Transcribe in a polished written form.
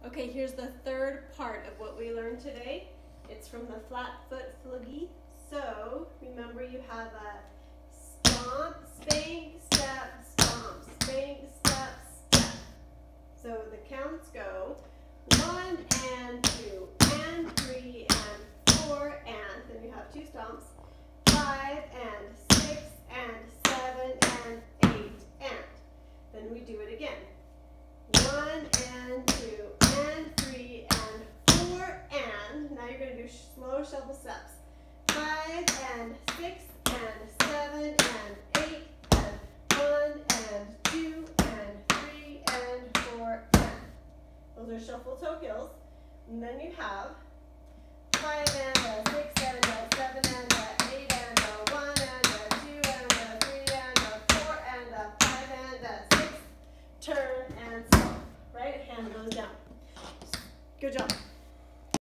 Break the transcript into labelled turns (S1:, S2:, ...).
S1: Okay, here's the third part of what we learned today. It's from the flat foot floogie. So remember, you have a stomp, spank, step, stomp, spank, step, step. So the counts go 1 and 2 and 3 and 4 and then you have 2 stomps, 5 and 6 and 7 and 8 and then we do it again. 1 and 2 and 3 and 4 and now you're going to do slow shuffle steps. 5 and 6 and 7 and 8 and 1 and 2 and 3 and 4 and. Those are shuffle toe hills. And then you have 5 and 6 and 7 and 8 and 1 and 2 and 3 and 4 and 5 and 6. Turn and stop. Right hand goes down. Good job.